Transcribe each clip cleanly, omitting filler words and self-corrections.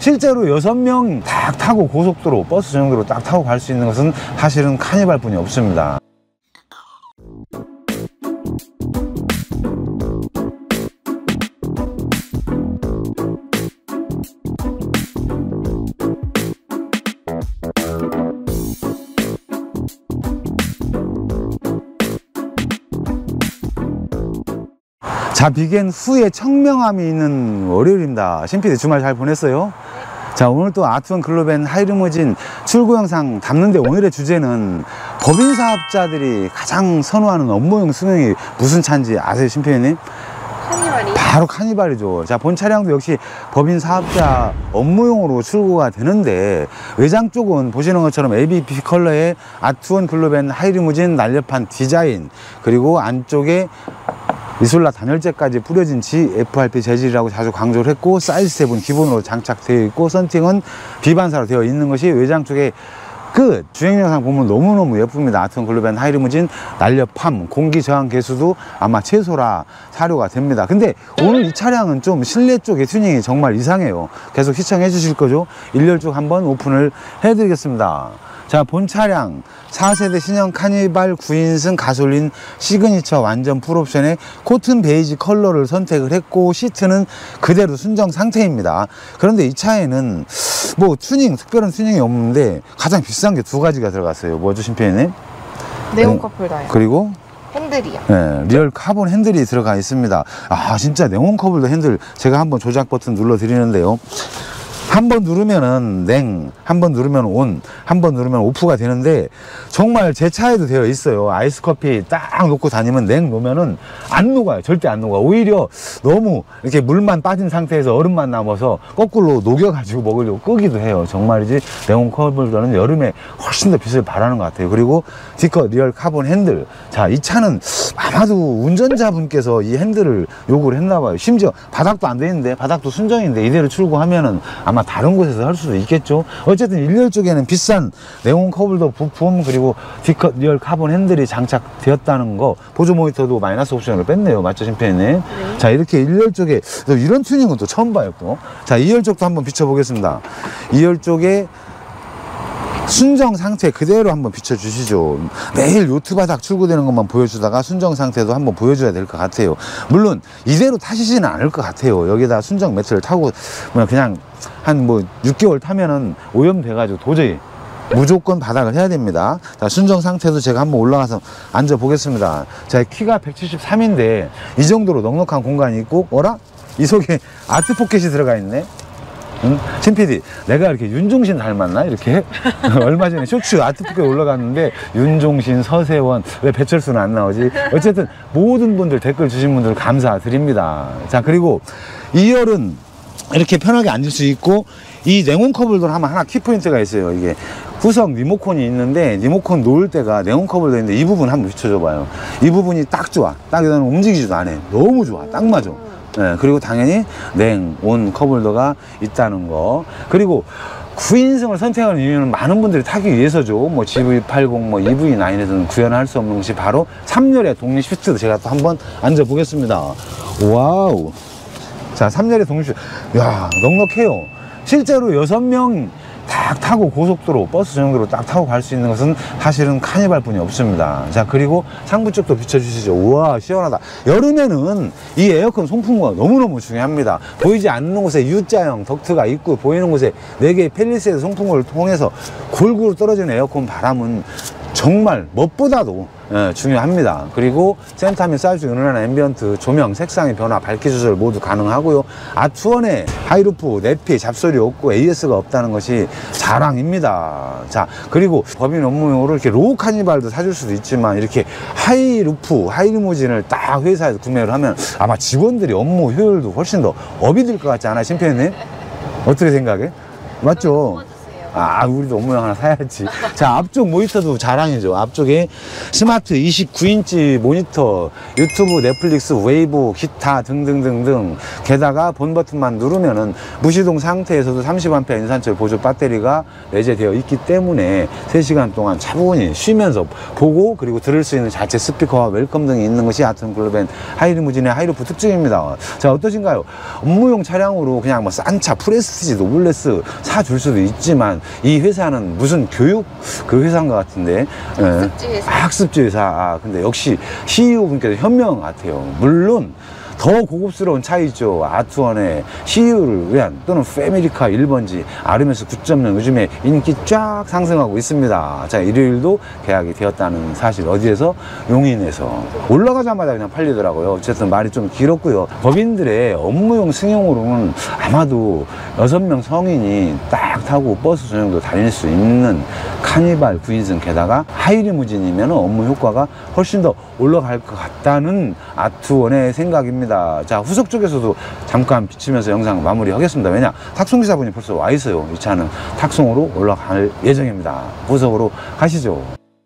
실제로 6명 딱 타고 고속도로 버스 전용도로 딱 타고 갈 수 있는 것은 사실은 카니발 뿐이 없습니다. 자, 비겐 후에 청명함이 있는 월요일입니다. 신PD 주말 잘 보냈어요? 자, 오늘 또 아트원 글로벤 하이리무진 출고 영상 담는데 오늘의 주제는 법인 사업자들이 가장 선호하는 업무용 승용이 무슨 차인지 아세요, 신PD님? 카니발이? 바로 카니발이죠. 자, 본 차량도 역시 법인 사업자 업무용으로 출고가 되는데 외장 쪽은 보시는 것처럼 ABP 컬러의 아트원 글로벤 하이리무진 날렵한 디자인, 그리고 안쪽에 이솔라 단열재까지 뿌려진 GFRP 재질이라고 자주 강조를 했고, 사이즈 스텝은 기본으로 장착되어 있고, 썬팅은 비반사로 되어 있는 것이 외장 쪽의 끝. 주행 영상 보면 너무너무 예쁩니다. 아트원 글로벤 하이리무진 날렵함, 공기 저항 개수도 아마 최소라 사료가 됩니다. 근데 오늘 이 차량은 좀 실내 쪽의 튜닝이 정말 이상해요. 계속 시청해 주실 거죠? 일렬 쪽 한번 오픈을 해 드리겠습니다. 자, 본 차량 4세대 신형 카니발 9인승 가솔린 시그니처 완전 풀옵션의 코튼 베이지 컬러를 선택을 했고, 시트는 그대로 순정 상태입니다. 그런데 이 차에는 뭐 튜닝, 특별한 튜닝이 없는데 가장 비싼 게 두 가지가 들어갔어요. 뭐죠, 신PD님? 네온 커플 다요. 그리고 핸들이요. 네, 리얼 카본 핸들이 들어가 있습니다. 아, 진짜 네온 커플도 핸들 제가 한번 조작 버튼 눌러 드리는데요. 한 번 누르면은 냉, 한 번 누르면 온, 한 번 누르면 오프가 되는데, 정말 제 차에도 되어 있어요. 아이스 커피 딱 놓고 다니면 냉 놓으면은 안 녹아요. 절대 안 녹아. 오히려 너무 이렇게 물만 빠진 상태에서 얼음만 남아서 거꾸로 녹여가지고 먹으려고 끄기도 해요. 정말이지 네온 컵보다는 여름에 훨씬 더 빛을 발하는 것 같아요. 그리고 D컷 리얼 카본 핸들. 자, 이 차는 아마도 운전자분께서 이 핸들을 요구를 했나 봐요. 심지어 바닥도 안 돼 있는데, 바닥도 순정인데 이대로 출고하면은 아마 다른 곳에서 할 수도 있겠죠. 어쨌든 일렬 쪽에는 비싼 네온 컵홀더 부품, 그리고 D컷 리얼 카본 핸들이 장착되었다는 거, 보조 모니터도 마이너스 옵션으로 뺐네요. 맞죠, 신PD님? 네. 자, 이렇게 일렬 쪽에 이런 튜닝은 또 처음 봐요. 또. 자, 2열 쪽도 한번 비춰보겠습니다. 2열 쪽에 순정 상태 그대로 한번 비춰주시죠. 매일 요트 바닥 출고되는 것만 보여주다가 순정 상태도 한번 보여줘야 될 것 같아요. 물론 이대로 타시지는 않을 것 같아요. 여기다 순정 매트를 타고 그냥 한 6개월 타면은 오염돼가지고 도저히 무조건 바닥을 해야 됩니다. 자, 순정 상태도 제가 한번 올라가서 앉아 보겠습니다. 제 키가 173인데 이 정도로 넉넉한 공간이 있고, 어라? 이 속에 아트 포켓이 들어가 있네. 응? 신PD, 내가 이렇게 윤종신 닮았나? 이렇게? 얼마 전에 쇼츠 아트북에 올라갔는데 윤종신, 서세원, 왜 배철수는 안 나오지? 어쨌든 모든 분들 댓글 주신 분들 감사드립니다. 자, 그리고 2열은 이렇게 편하게 앉을 수 있고, 이 네온 컵홀더 하면 하나 키포인트가 있어요. 이게 후석 리모컨이 있는데, 리모컨 놓을 때가 네온 컵홀더 있는데 이 부분 한번 비춰줘봐요. 이 부분이 딱 좋아. 딱 이거는 움직이지도 않아. 너무 좋아. 딱 맞아. 네, 그리고 당연히 냉, 온 컵홀더가 있다는 거. 그리고 9인승을 선택하는 이유는 많은 분들이 타기 위해서죠. 뭐 GV80, EV9에서는 구현할 수 없는 것이 바로 3열의 독립 시트도 제가 또 한번 앉아 보겠습니다. 와우. 자, 3열의 독립 시트. 야, 넉넉해요. 실제로 6명 딱 타고 고속도로, 버스 전용도로 딱 타고 갈 수 있는 것은 사실은 카니발 뿐이 없습니다. 자, 그리고 상부 쪽도 비춰주시죠. 우와, 시원하다. 여름에는 이 에어컨 송풍구가 너무너무 중요합니다. 보이지 않는 곳에 U자형 덕트가 있고, 보이는 곳에 4개의 펠리세이드 송풍구를 통해서 골고루 떨어지는 에어컨 바람은 정말 무엇보다도 중요합니다. 그리고 센터 및 사이즈 은은한 앰비언트, 조명, 색상의 변화, 밝기 조절 모두 가능하고요. 아트원에 하이루프, 내피, 잡소리 없고 AS가 없다는 것이 자랑입니다. 자, 그리고 법인 업무용으로 이렇게 로우 카니발도 사줄 수도 있지만, 이렇게 하이루프, 하이리무진을 딱 회사에서 구매를 하면 아마 직원들이 업무 효율도 훨씬 더 업이 될 것 같지 않아요, 신PD님? 어떻게 생각해? 맞죠? 아, 우리도 업무용 하나 사야지. 자, 앞쪽 모니터도 자랑이죠. 앞쪽에 스마트 29인치 모니터, 유튜브, 넷플릭스, 웨이브, 기타 등등등등. 게다가 본 버튼만 누르면은 무시동 상태에서도 30A 인산철 보조 배터리가 내재되어 있기 때문에 3시간 동안 차분히 쉬면서 보고 그리고 들을 수 있는 자체 스피커와 웰컴 등이 있는 것이 아트원 글로벤 하이리무진의 하이루프 특징입니다. 자, 어떠신가요? 업무용 차량으로 그냥 뭐 싼 차, 프레스티지, 노블레스 사줄 수도 있지만 이 회사는 무슨 교육 그 회사인 것 같은데 학습지 회사. 학습지 회사. 아, 근데 역시 CEO 분께서 현명 같아요. 물론 더 고급스러운 차이죠. 아트원의 CEO를 위한 또는 패밀리카 1번지 아르메스 9.0 요즘에 인기 쫙 상승하고 있습니다. 자, 일요일도 계약이 되었다는 사실. 어디에서? 용인에서. 올라가자마자 그냥 팔리더라고요. 어쨌든 말이 좀 길었고요. 법인들의 업무용 승용으로는 아마도 6명 성인이 딱 타고 버스 전용도 다닐 수 있는 카니발 9인승 게다가 하이리무진이면 업무 효과가 훨씬 더 올라갈 것 같다는 아트원의 생각입니다. 자, 후속 쪽에서도 잠깐 비치면서 영상 마무리하겠습니다. 왜냐? 탁송기사분이 벌써 와 있어요. 이 차는 탁송으로 올라갈 예정입니다. 후속으로 가시죠.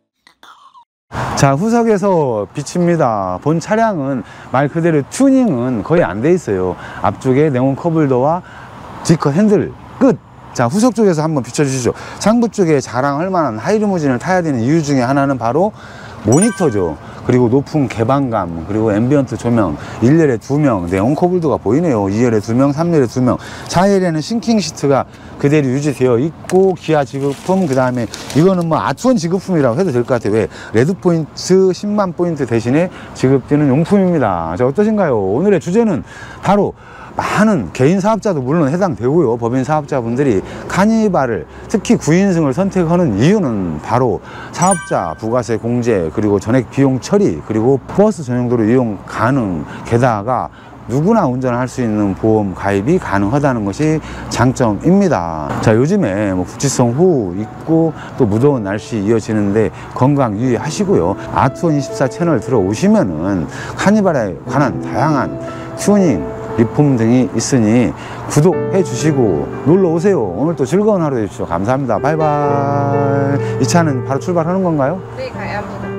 자, 후석에서 비칩니다. 본 차량은 말 그대로 튜닝은 거의 안 돼 있어요. 앞쪽에 네온 컵홀더와 D컷 핸들 끝. 자, 후석 쪽에서 한번 비춰주시죠. 상부 쪽에 자랑할 만한 하이리무진을 타야 되는 이유 중에 하나는 바로 모니터죠. 그리고 높은 개방감, 그리고 앰비언트 조명, 1열에 2명, 네온 컵홀더가 보이네요. 2열에 2명, 3열에 2명. 4열에는 싱킹 시트가 그대로 유지되어 있고, 기아 지급품, 그 다음에 이거는 뭐 아트원 지급품이라고 해도 될 것 같아요. 왜? 레드포인트 10만 포인트 대신에 지급되는 용품입니다. 자, 어떠신가요? 오늘의 주제는 바로 많은 개인 사업자도 물론 해당되고요. 법인 사업자분들이 카니발을 특히 9인승을 선택하는 이유는 바로 사업자 부가세 공제, 그리고 전액 비용 처리, 그리고 버스 전용도로 이용 가능, 게다가 누구나 운전을 할 수 있는 보험 가입이 가능하다는 것이 장점입니다. 자, 요즘에 뭐 국지성 호우 있고 또 무더운 날씨 이어지는데 건강 유의하시고요. 아트원24 채널 들어오시면은 카니발에 관한 다양한 튜닝, 리폼 등이 있으니 구독해 주시고 놀러 오세요. 오늘 또 즐거운 하루 되십시오. 감사합니다. 바이바이. 이 차는 바로 출발하는 건가요? 네, 가야 합니다.